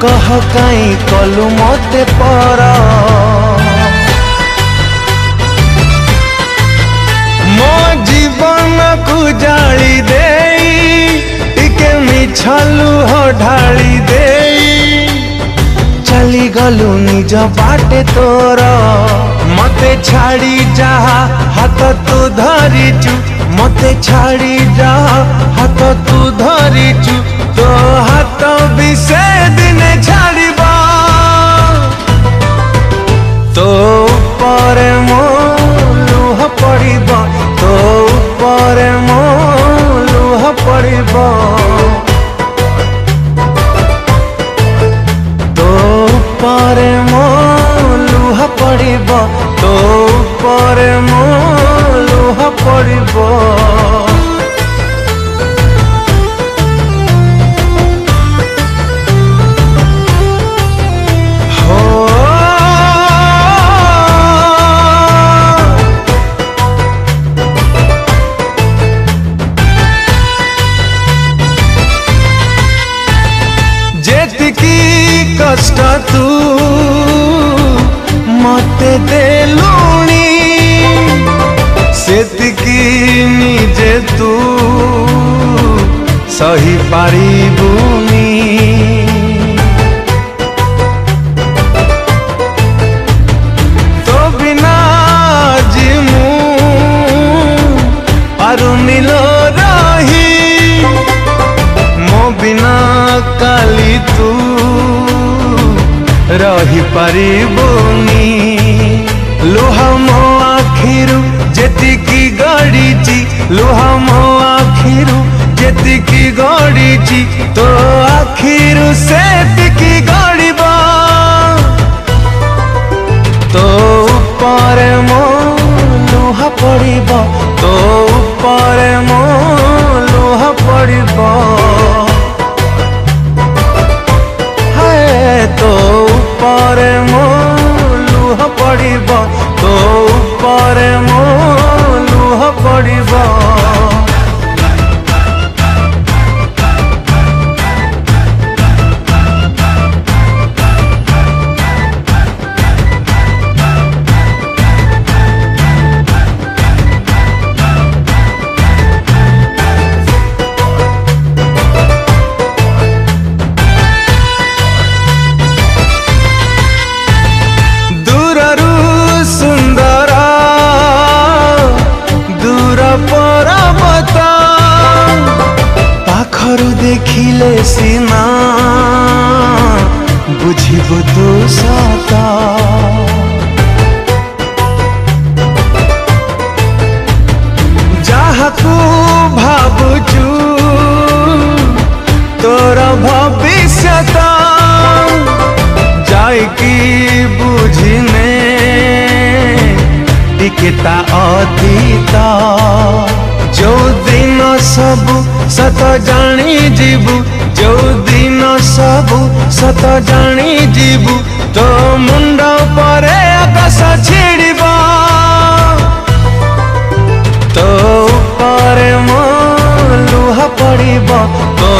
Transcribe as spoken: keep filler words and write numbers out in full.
कह काई कलु मते पर मो जीवन को जाली देई टिके मिछलु हो ढाली देई चली गलु निज बाटे तोर मते छाड़ी जहा हाथ तू धरिचु मते छाड़ी जहा हाथ तू धरिचु तो हाथ भी से दिने छाड़िबा तो पर मो लुह पड़िबा तो पर मो लुह पड़िबा तो पर मो लुह पड़िबा तो पर मो लुह पड़िबा कष्ट तू मते देलुनी सेतिकी निजे तू सही पारिबुनी तो बिना जिमु पारुनी लो रही मो बिना काली तू रही पारिबुनी लुह मो आखिरु जेतिकी गड़ीची लुह मो आखिरु जेतिकी गड़ीची तो आखिरु सेतिकी गड़ीबा तो ऊपर मो लुह पड़िबा तो ऊपर मो लुह पड़िबा तो ऊपर मो लुह पड़िबा तो ऊपर मो लुह पड़िबा देखिले सीना बुझिबो तो सता जहाकू भाबुचु तोर भविष्यता जाइकी बुझिने टिकेता अतीता जो दिन सबु सत जानी जीवु जो दिन सबु सत जानी जीवु तो मुंड परे आकाश छिड़िबा तो ऊपर मो लुह पड़िबा तो